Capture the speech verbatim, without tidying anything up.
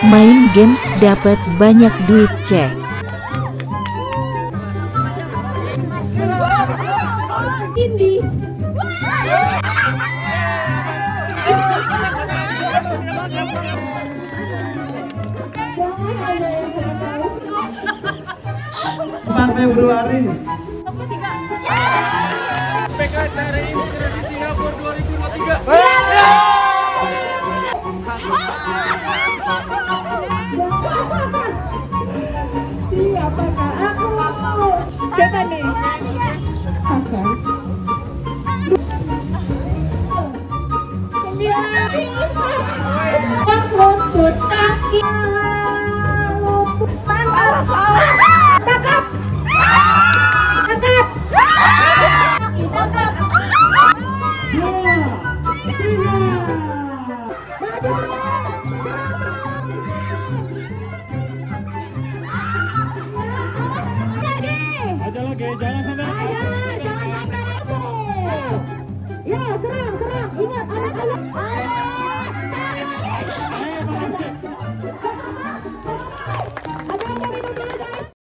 Main games dapat banyak duit cek. Ini. Pantai Februari. P K cari inspirasi Singapura dua ribu dua puluh tiga. Siapakah aku? Coba nih. Hasan. Lutut kaki. Tangkap. Tangkap. Tangkap. Tangkap. Aja lagi, jangan sampai. Ayo, jangan sampai. Ya, serang.